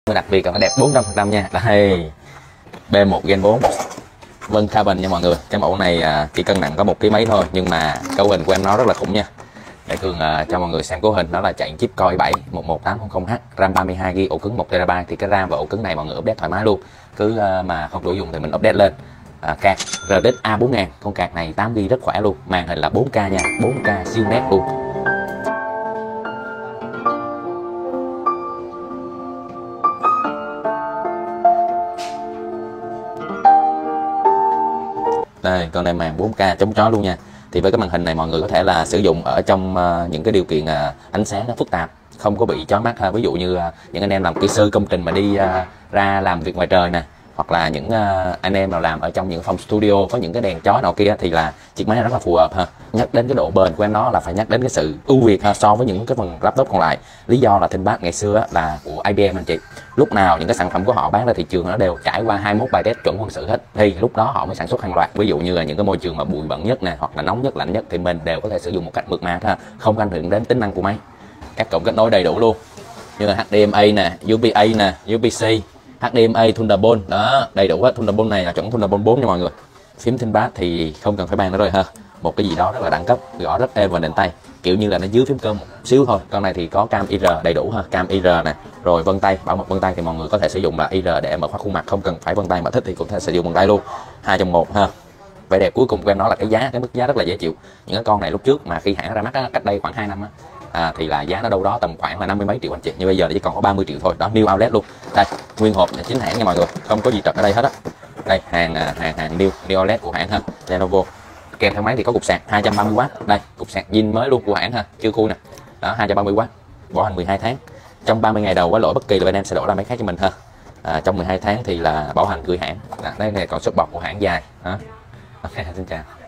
Đặc biệt là phải đẹp 400% nha. Đây, B1 Gen 4 Vân Carbon nha mọi người. Cái mẫu này chỉ cân nặng có 1 kg mấy thôi, nhưng mà cấu hình của em nó rất là khủng nha. Để Cường cho mọi người xem cấu hình, nó là chạy chip Core i7 11800H, RAM 32GB, ổ cứng 1TB. Thì cái RAM và ổ cứng này mọi người update thoải mái luôn, cứ mà không đủ dùng thì mình update lên. Card RTX A4000, con card này 8GB rất khỏe luôn, màn hình là 4K nha, 4K siêu nét luôn. Đây, con này màn 4K chống chói luôn nha. Thì với cái màn hình này mọi người có thể là sử dụng ở trong những cái điều kiện ánh sáng nó phức tạp, không có bị chói mắt ha. Ví dụ như những anh em làm kỹ sư công trình mà đi ra làm việc ngoài trời nè, hoặc là những anh em nào làm ở trong những phòng studio có những cái đèn chói nọ kia, thì là chiếc máy này rất là phù hợp ha. Nhắc đến cái độ bền của em nó là phải nhắc đến cái sự ưu việt ha, so với những cái phần laptop còn lại. Lý do là ThinkPad ngày xưa là của IBM anh chị, lúc nào những cái sản phẩm của họ bán ra thị trường nó đều trải qua 21 bài test chuẩn quân sự hết, thì lúc đó họ mới sản xuất hàng loạt. Ví dụ như là những cái môi trường mà bụi bẩn nhất nè, hoặc là nóng nhất, lạnh nhất, thì mình đều có thể sử dụng một cách mượt mà ha, không ảnh hưởng đến tính năng của máy. Các cổng kết nối đầy đủ luôn, như là HDMI nè, USB-A nè, USB-C, HDMI, Thunderbolt đó, đầy đủ hết. Thunderbolt này là chuẩn Thunderbolt 4 nha mọi người. Phím ThinkPad thì không cần phải bàn nữa rồi ha, một cái gì đó rất là đẳng cấp, gõ rất êm và nền tay, kiểu như là nó dưới phím cơ một xíu thôi. Con này thì có cam IR đầy đủ ha, cam IR nè, rồi vân tay, bảo mật vân tay thì mọi người có thể sử dụng là IR để mở khóa khuôn mặt, không cần phải vân tay, mà thích thì cũng thể sử dụng vân tay luôn. 2 trong 1 ha. Vẻ đẹp cuối cùng của em nó là cái giá, cái mức giá rất là dễ chịu. Những cái con này lúc trước mà khi hãng ra mắt á, cách đây khoảng 2 năm á, thì là giá nó đâu đó tầm khoảng là 50 mấy triệu anh chị, nhưng bây giờ chỉ còn có 30 triệu thôi đó, new outlet luôn. Đây, nguyên hộp chính hãng nha mọi người, không có gì trật ở đây hết á. Đây, hàng new outlet của hãng ha, Lenovo. Kèm theo máy thì có cục sạc 230W, đây cục sạc zin mới luôn của hãng ha, chưa khui nè đó, 230W, bảo hành 12 tháng. Trong 30 ngày đầu có lỗi bất kỳ là bên em sẽ đổi ra máy khác cho mình ha. Trong 12 tháng thì là bảo hành gửi hãng. Đây này còn support của hãng dài đó. Ok, xin chào.